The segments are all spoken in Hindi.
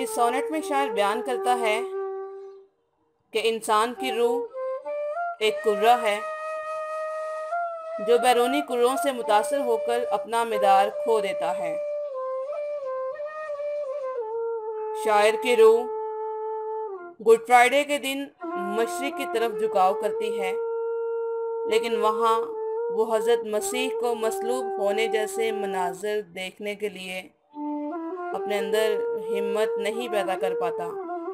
इस सोनेट में शायर बयान करता है कि इंसान की रूह एक कुर्रा है जो बैरूनी कुर्रों से मुतासर होकर अपना मिदार खो देता है। शायर की रूह गुड फ्राइडे के दिन मशरिक की तरफ झुकाव करती है, लेकिन वहाँ वो हज़रत मसीह को मसलूब होने जैसे मनाज़र देखने के लिए अपने अंदर हिम्मत नहीं पैदा कर पाता।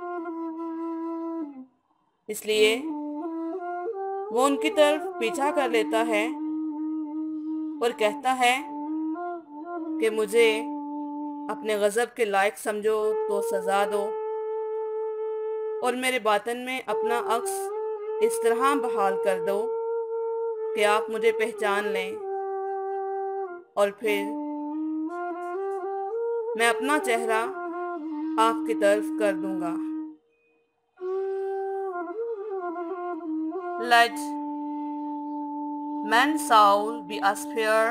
इसलिए वो उनकी तरफ पीछा कर लेता है और कहता है कि मुझे अपने गज़ब के लायक समझो तो सज़ा दो और मेरे बातन में अपना अक्स इस तरह बहाल कर दो कि आप मुझे पहचान लें, और फिर मैं अपना चेहरा आपकी तरफ कर दूंगा। Let man's soul be a sphere,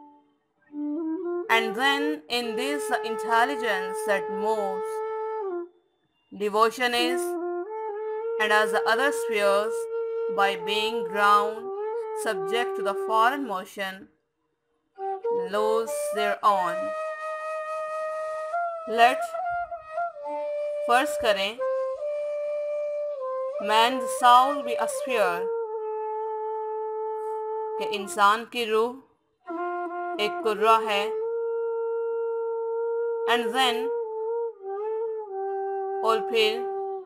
and then in this the intelligence that moves. Devotion is, and as the other spheres, by being ground subject to the foreign motion, lose their own. Let फर्ज करें man's soul be a sphere, कि इंसान की रूह एक कुर्रा है, and then और फिर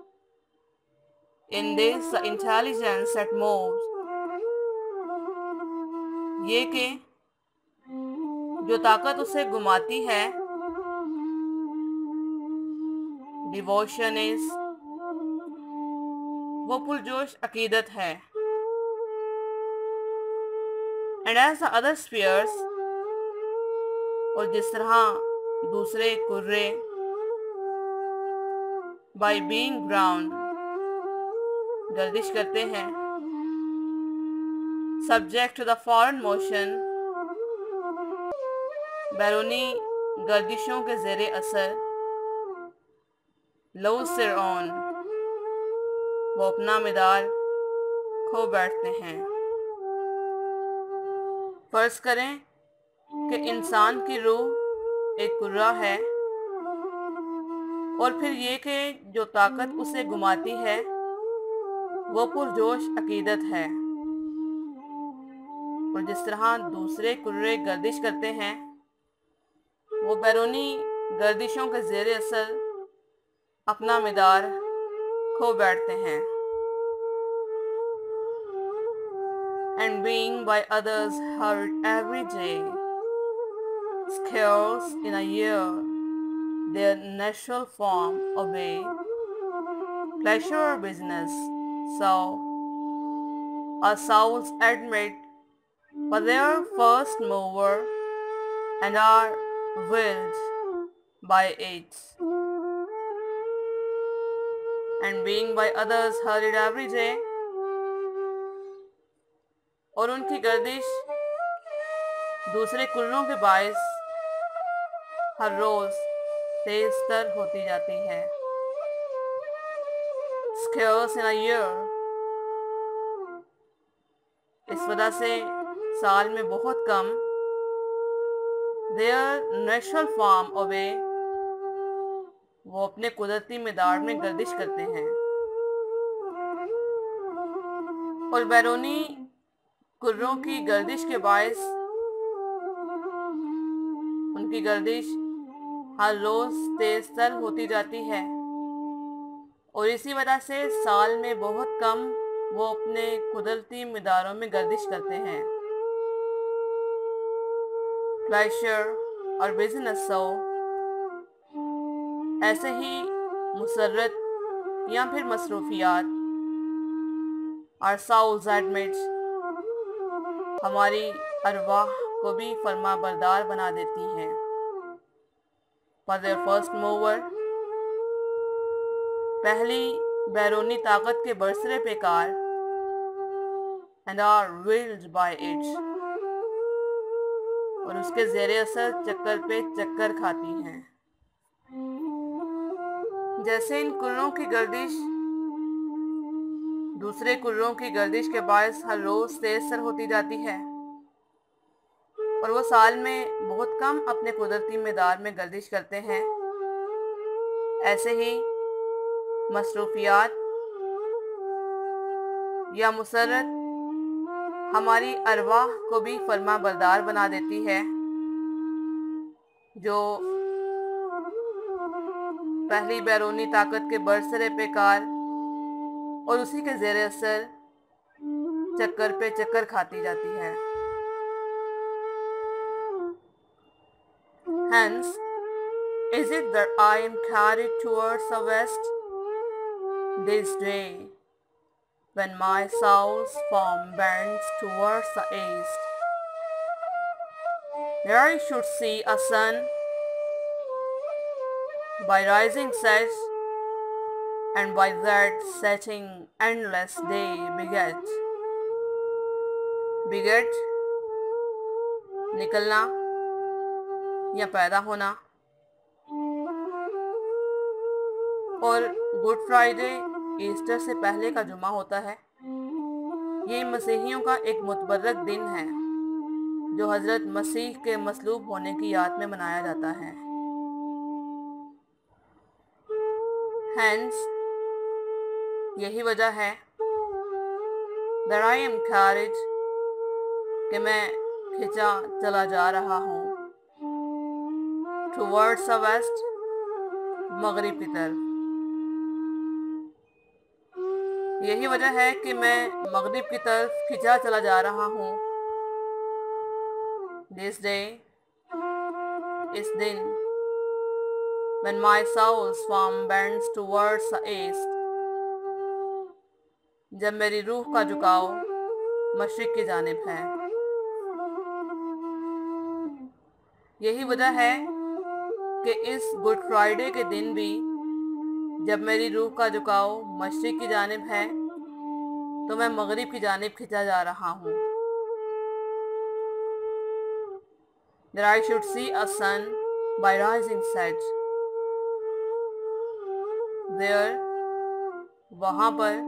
in this the intelligence that moves, ये कि जो ताकत उसे घुमाती है, डिवोशन इज, वो पुरजोश अकीदत है, and as the other spheres, और जिस तरह दूसरे कुर्रे, बाय बीइंग ग्राउंड गर्दिश करते हैं, subject to the foreign motion बैरूनी गर्दिशों के ज़ेरे असर, लूज देयर ओन वो अपना मिदार खो बैठते हैं। फर्ज करें कि इंसान की रूह एक कुर्रा है, और फिर ये कि जो ताकत उसे घुमाती है वो पुरजोश अकीदत है, और जिस तरह दूसरे कुर्रे गर्दिश करते हैं वो बैरूनी गर्दिशों के ज़ेरे असर अपना मिदार खो बैठते हैं। And being by others heard every day, scarce in a year their natural form obey, pleasure or business, so our souls admit for their first mover and are willed by it. And being by others hurried every day, और उनकी गर्दिश दूसरे कुर्रों के बायस हर रोज तेज तर होती जाती है। Scarce in a year, इस वजह से साल में बहुत कम, their natural form obey, वो अपने कुदरती मिदार में गर्दिश करते हैं, और बैरूनी कुर्रों की गर्दिश के बायस उनकी गर्दिश हर रोज तेज तर होती जाती है, और इसी वजह से साल में बहुत कम वो अपने कुदरती मिदारों में गर्दिश करते हैं। प्लेजर और बिजनेस, सो ऐसे ही मुसर्रत या फिर मसरूफियात, और साउल्स एडमिट हमारी अरवाह को भी फरमा बरदार बना देती हैं। फॉर देयर फर्स्ट मूवर, पहली बैरूनी ताकत के बरसरे पेकार, and are willed by it, और उसके ज़ेरे असर चक्कर पे चक्कर खाती हैं। जैसे इन कुर्रों की गर्दिश दूसरे कुर्रों की गर्दिश के बायस हर रोज तेज तर होती जाती है और वो साल में बहुत कम अपने कुदरती मैदार में गर्दिश करते हैं, ऐसे ही मसरूफियात या मुसरत हमारी अरवाह को भी फर्मा बरदार बना देती है, जो पहली बैरूनी ताकत के बरसरे पेकार और उसी के ज़ेरे असर चक्कर पे चक्कर खाती जाती है। Hence, is it that I am carried towards the west this day, when my soul's form bends towards the east, there I should see a sun by rising set, and by that setting endless day beget निकलना या पैदा होना। और गुड फ्राइडे ईस्टर से पहले का जुमा होता है। ये मसीहियों का एक मुतबर्रक दिन है जो हजरत मसीह के मसलूब होने की याद में मनाया जाता है। Hence, यही वजह है that I am carried कि मैं खिंचा चला जा रहा हूँ towards the west, मगरिब की तरफ। यही वजह है कि मैं मगरिब की तरफ खिंचा चला जा रहा हूँ। This day, इस दिन, when my soul's form bends towards the east, जब मेरी रूह का झुकाव मशरिक की जानिब है। यही वजह है कि इस गुड फ्राइडे के दिन भी जब मेरी रूह का झुकाव मशरिक की जानिब है तो मैं मगरिब की जानिब खिंचा जा रहा हूँ। That I should see a sun by rising set. There, वहाँ पर,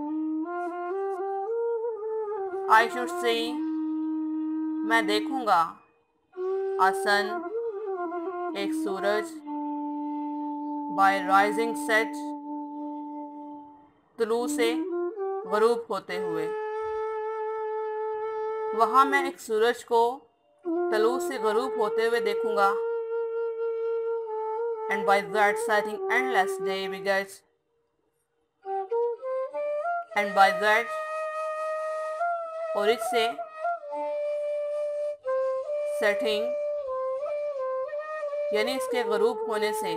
I should see, मैं देखूंगा, a sun, एक सूरज, by rising set, तुलू से गरूब होते हुए। वहाँ मैं एक सूरज को तलू से गरूब होते हुए देखूंगा। And by that setting endless day begets, and by that, और इससे setting यानी इसके गरूब होने से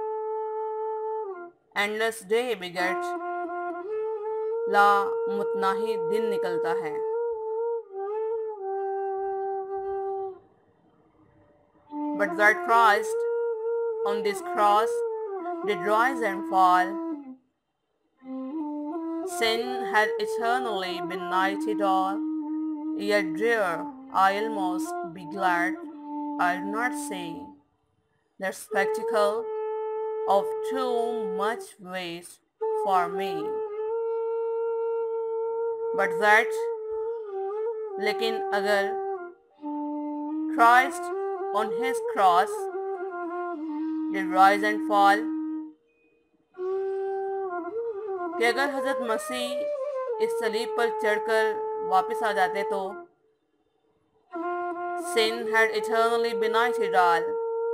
endless day begets, ला मुतनाही दिन निकलता है। But that Christ on this cross did rise and fall. Sin had eternally been nighted all, yet dear, I almost be glad I do not see that spectacle of too much weight for me. But that, लेकिन अगर Christ on his cross did rise and fall, कि अगर हजरत मसीह इस सलीब पर चढ़कर वापस आ जाते तो sin had eternally benighted all,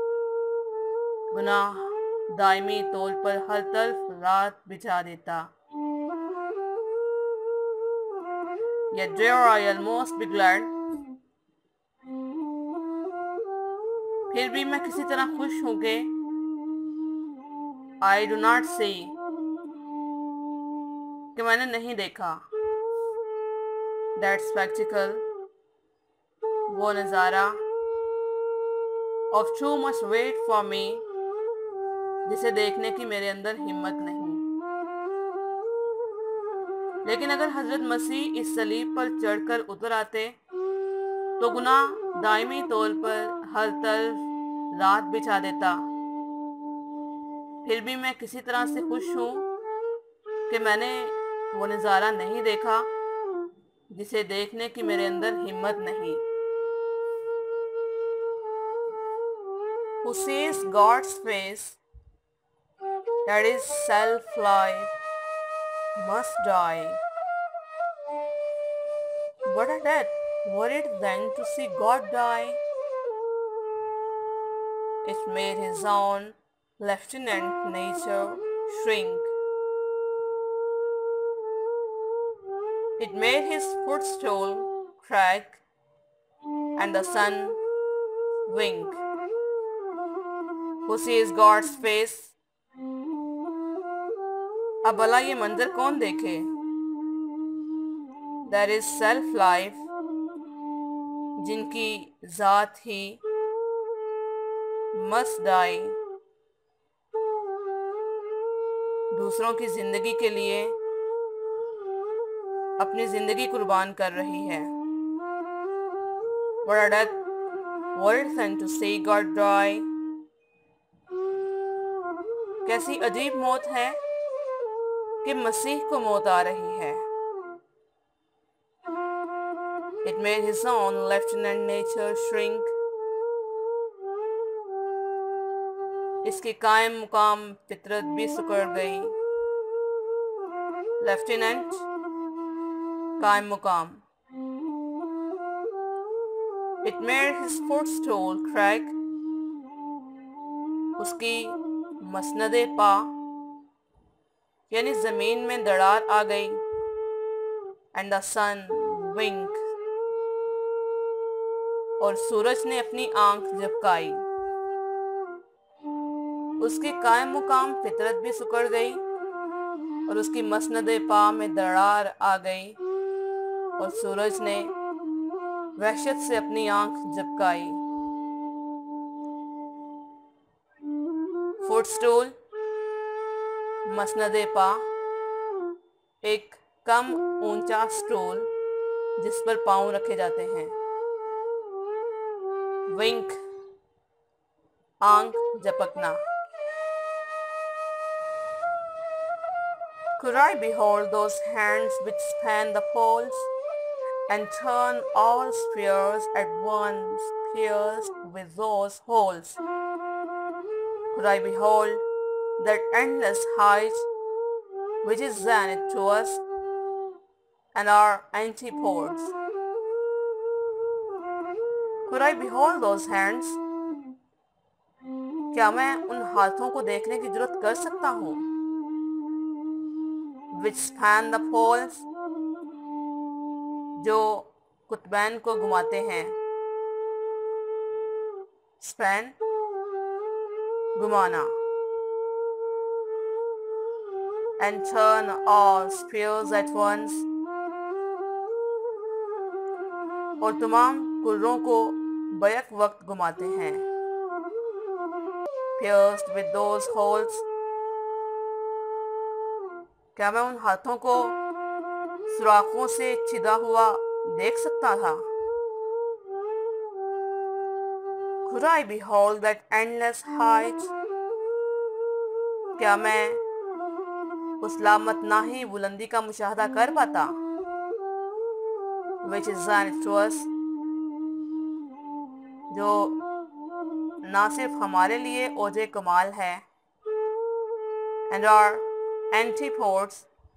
गुनाह दायमी तौर पर हर तरफ रात बिछा देता। Yet there I almost be glad, फिर भी मैं किसी तरह खुश हूँ कि I do not see, कि मैंने नहीं देखा that spectacle, वो नज़ारा of too much weight for me, जिसे देखने की मेरे अंदर हिम्मत नहीं। लेकिन अगर हजरत मसीह इस सलीब पर चढ़कर उतर आते तो गुनाह दायमी तौर पर हर तरफ रात बिछा देता। फिर भी मैं किसी तरह से खुश हूँ कि मैंने वो नज़ारा नहीं देखा जिसे देखने की मेरे अंदर हिम्मत नहीं। Who sees God's face, that is self-life, must die. What a death! Were it then to see God die? It made his own lieutenant nature shrink. It made his footstool crack and the sun wink. Who sees God's face? अब भला ये मंजर कौन देखे? There is self-life, जिनकी ज़ात ही must die, दूसरों की ज़िंदगी के लिए अपनी ज़िंदगी कुर्बान कर रही है। What a death, world sent to see God die. कैसी अजीब मौत है कि मसीह को मौत आ रही है। It made his own lieutenant nature shrink. इसकी कायम मुकाम फितरत भी सिकुड़ गई। लेफ्टिनेंट कायम मुकाम। It made his footstool crack. उसकी मसनदे पा यानी जमीन में दरार आ गई। And the sun winked. और सूरज ने अपनी आंख झपकाई। उसकी कायम मुकाम फितरत भी सिकुड़ गई और उसकी मसनदे पा में दरार आ गई और सूरज ने वहशत से अपनी आंख झपकाई। फुटस्टूल मसनदे पा, एक कम ऊंचा स्टूल जिस पर पांव रखे जाते हैं। विंक आंख झपकना। Could I behold those hands which span the poles and turn all spheres at once pierced with those holes? Could I behold that endless height which is zenith to us and our antipodes? Could I behold those hands? क्या मैं उन हाथों को देखने की जुर्रत कर सकता हूँ? Which span the poles, जो कुतबैन को घुमाते हैं। Span घुमाना। And turn all spheres at once, और तमाम कुर्रों को बैक वक्त घुमाते हैं। Pierced with those holes, क्या मैं उन हाथों को सुराखों से छिदा हुआ देख सकता था? Could I behold that endless height? क्या मैं उस लामतनाही बुलंदी का मुशाहदा कर पाता? Which is zenith to us, जो ना सिर्फ हमारे लिए ओजे कमाल है, and our antipodes,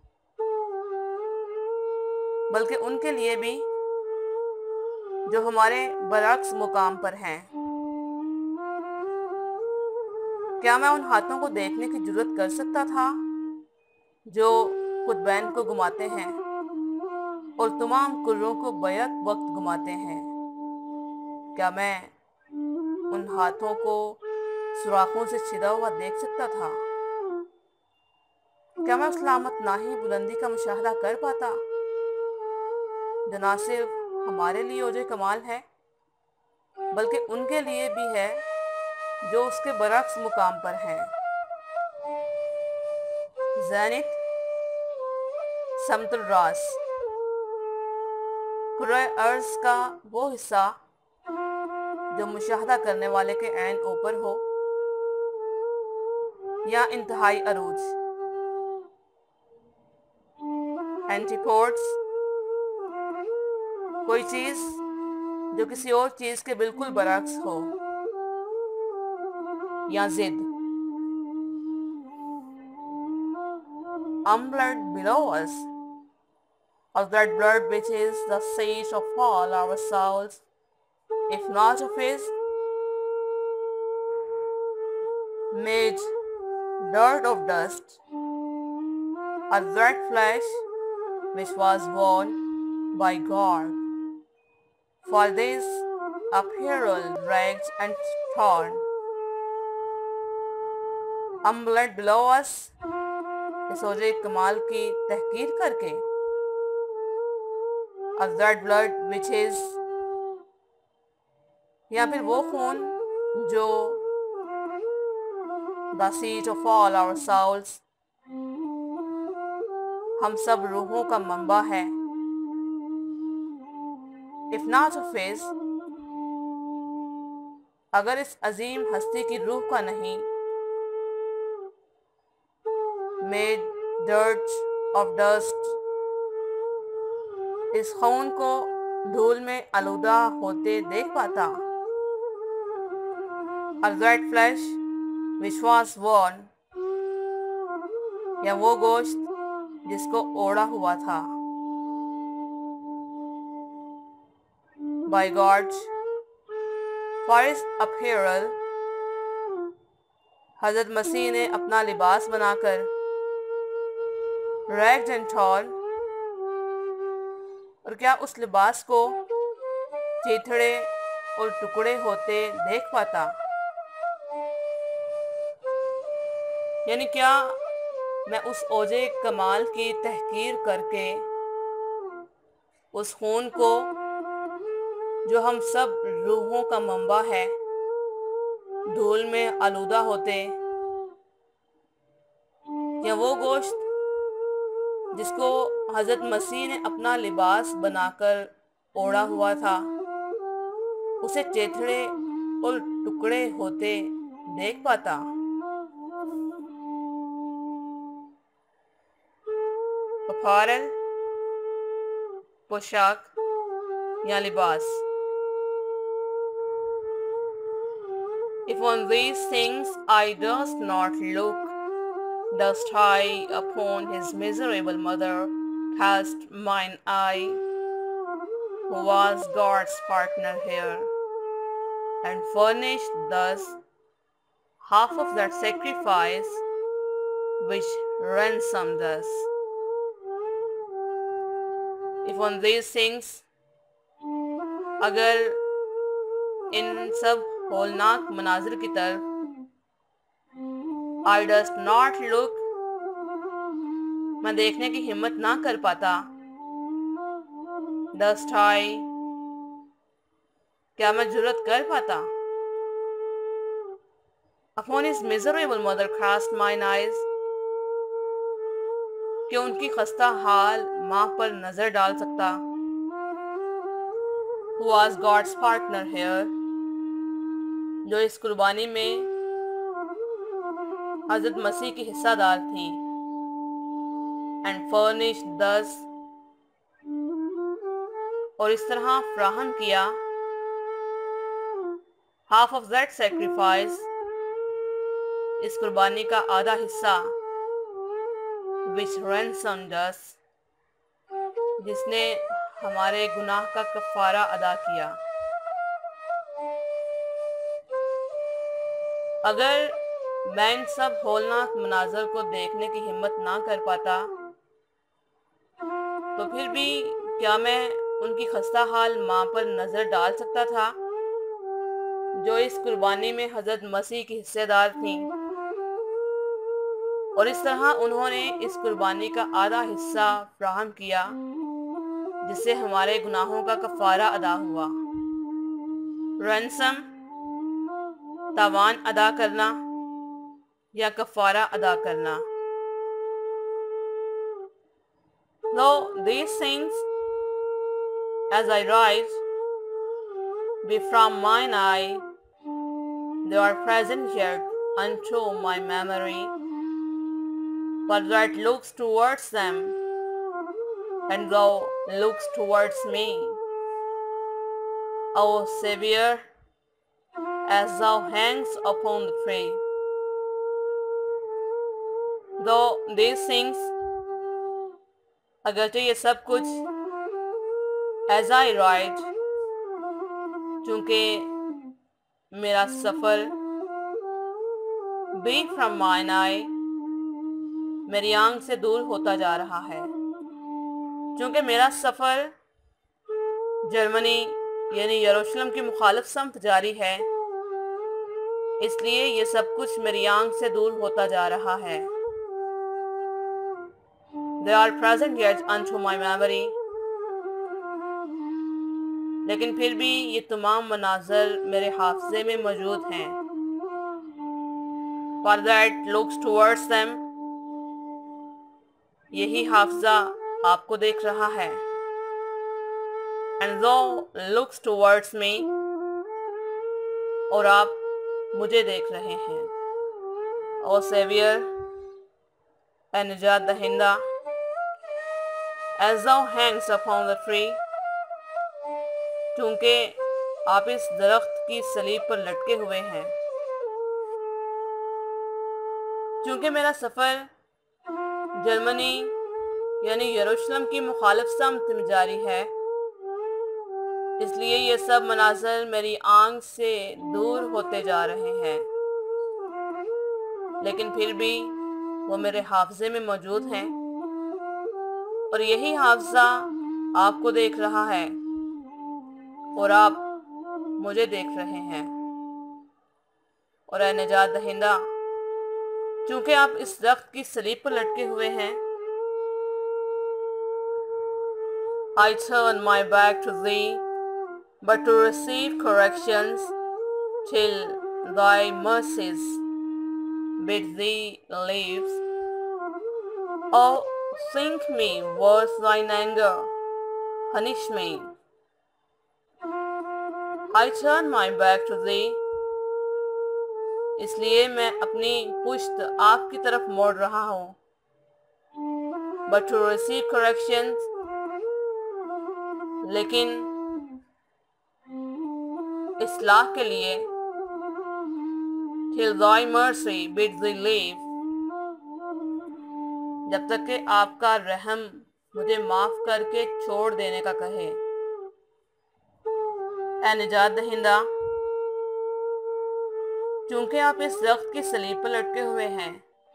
बल्कि उनके लिए भी जो हमारे बरअक्स मुकाम पर हैं। क्या मैं उन हाथों को देखने की जुर्रत कर सकता था जो कुतबैन को घुमाते हैं और तमाम कुर्रों को बैक वक्त घुमाते हैं? क्या मैं उन हाथों को सुराखों से छिदा हुआ देख सकता था? क्या मैं उस लामतनाही बुलंदी का मुशाहदा कर पाता जो ना सिर्फ हमारे लिए ओजे कमाल है बल्कि उनके लिए भी है जो उसके बरअक्स मुकाम पर हैं? ज़ेनिथ समतुल रास, कुर्रे अर्ज़ का वो हिस्सा जो मुशाहदा करने वाले के ऐन ऊपर हो। या इंतहाई अरूज। एंटीपोड्स, कोई चीज़ जो किसी और चीज़ के बिल्कुल बरक्स हो, या जिद। Blood below us, of that blood which is the seat of all our souls, if not of his, made dirt of dust, of that flesh which was born by God. For this apparel ragged and torn. Blood below us, इस ओजे कमाल की तहकीर करके, of that blood which is, या फिर वो खून जो the seat of all our souls, हम सब रूहों का मंबा है, if not of his, अगर इस अजीम हस्ती की रूह का नहीं, made dirt of dust, इस खून को धूल में आलूदा होते देख पाता, of that flesh which was worn, या वो गोश्त जिसको ओढ़ा हुआ था, by God, for his apparel, हज़रत मसीह ने अपना लिबास बनाकर, ragged and torn, और क्या उस लिबास को चीथड़े और टुकड़े होते देख पाता? यानी क्या मैं उस ओजे कमाल की तहकीर करके उस खून को जो हम सब रूहों का मंबा है धूल में आलूदा होते, या वो गोश्त जिसको हज़रत मसीह ने अपना लिबास बनाकर ओढ़ा हुआ था, उसे चेथड़े और टुकड़े होते देख पाता? अपैरल, पोशाक या लिबास। If on these things I durst not look, durst I upon his miserable mother cast mine eye, who was God's partner here, and furnished thus half of that sacrifice which ransomed us. If on these things, अगर इन सब होलनाक मनाजिर की तरफ I durst not look, मैं देखने की हिम्मत ना कर पाता, durst I, क्या मैं जुर्रत कर पाता, upon his miserable mother cast mine eyes, कि उनकी खस्ता हाल माँ पर नजर डाल सकता, who was God's partner here, जो इस कुर्बानी में हज़रत मसीह की हिस्सादार थी, and furnished thus, और इस तरह फ्राहम किया, half of that sacrifice, इस कुर्बानी का आधा हिस्सा, which ransomed us, जिसने हमारे गुनाह का कफ़ारा अदा किया। अगर मैं इन सब होलनाक मनाज़र को देखने की हिम्मत ना कर पाता, तो फिर भी क्या मैं उनकी खस्ता हाल माँ पर नज़र डाल सकता था, जो इस कुर्बानी में हज़रत मसीह की हिस्सेदार थीं, और इस तरह उन्होंने इस कुर्बानी का आधा हिस्सा फ्राहम किया, जिससे हमारे गुनाहों का कफ़ारा अदा हुआ। रैंसम, तावान अदा करना या कफ़ारा अदा करना। Though these things, as I write, be from mine eye, they are present yet unto my memory, for that looks towards them, and thou looks towards me, O Saviour, as thou hangest upon the tree. Though these things, अगरचे ये सब कुछ, as I write, चूँकि मेरा सफ़र, be from mine eye, मेरी आंख से दूर होता जा रहा है, चूँकि मेरा सफ़र जर्मनी यानी यरूशलेम की मुखालिफ समत जारी है, इसलिए ये सब कुछ मेरी आंख से दूर होता जा रहा है. They are present yet unto my memory, लेकिन फिर भी ये तमाम मनाज़र मेरे हाफ़ज़े में मौजूद हैं. For that looks towards them, यही हाफ़ज़ा आपको देख रहा है. And thou looks towards me, और आप मुझे देख रहे हैं. ओ सेवियर, ए निजात दहिंदा, as thou hangs upon the tree, चूँकि आप इस दरख्त की सलीब पर लटके हुए हैं. चूँकि मेरा सफ़र जर्मनी यानी यरूशलेम की मुखालिफ समत में जारी है, इसलिए ये सब मनाज़र मेरी आंख से दूर होते जा रहे हैं, लेकिन फिर भी वो मेरे हाफ़ज़े में मौजूद हैं, और यही हाफ़ज़ा आपको देख रहा है और आप मुझे देख रहे हैं. और ए निजात दहिंदा, चूँकि आप इस दरख्त की सलीब पर लटके हुए हैं, I turn my back to thee, but to receive corrections till thy mercies bid thee live. Oh, think me worth thine anger, punish me. I turn my back to thee, इसलिए मैं अपनी पुश्त आपकी तरफ मोड़ रहा हूँ. But to receive corrections, लेकिन इस्लाह के लिए, till thy mercy bid thee live, जब तक कि आपका रहम मुझे माफ़ करके छोड़ देने का कहे. ए निजात दहिंदा, चूँकि आप इस दरख्त की सलीब पर लटके हुए हैं,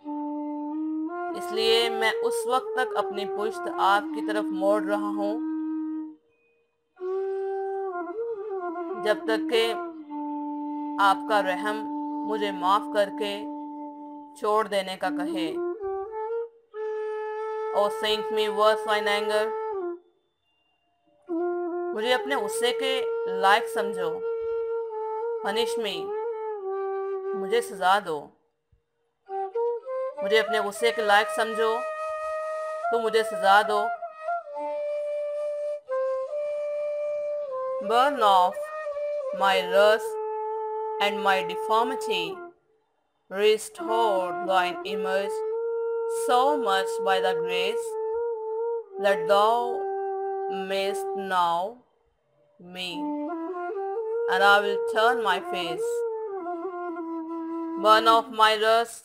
इसलिए मैं उस वक्त तक अपनी पुश्त आपकी तरफ मोड़ रहा हूँ जब तक कि आपका रहम मुझे माफ़ करके छोड़ देने का कहे. ओ think me worth thine anger, मुझे अपने गुस्से के लायक समझो. punish me, मुझे सज़ा दो. मुझे अपने गुस्से के लायक समझो तो मुझे सज़ा दो. burn off my wrath and my deformity, restore thine image so much by the grace that thou mayst know me, and I will turn my face. burn off my wrath,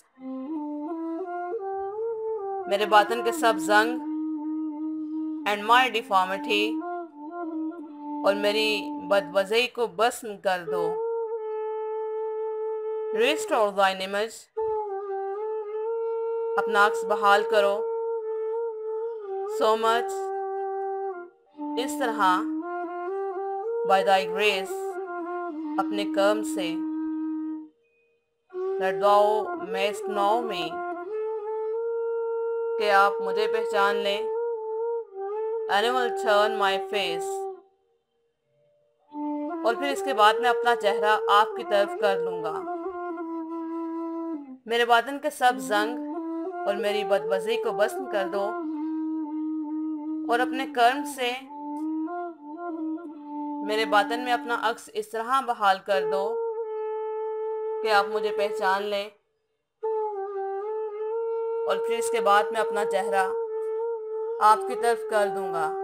मेरे बातन के सब जंग, and my deformity, और मेरी बदवज़ई को भस्म कर दो. restore thine image, अपना अक्स बहाल करो. so much, इस तरह, by thy grace, अपने कर्म से, that thou mayst know me, कि आप मुझे पहचान लें. and I will turn my face, और फिर इसके बाद मैं अपना चेहरा आपकी तरफ कर लूँगा. मेरे बातन के सब जंग और मेरी बदवज़ी को भस्म कर दो, और अपने कर्म से मेरे बातन में अपना अक्स इस तरह बहाल कर दो कि आप मुझे पहचान लें. और फिर इसके बाद मैं अपना चेहरा आपकी तरफ कर दूंगा।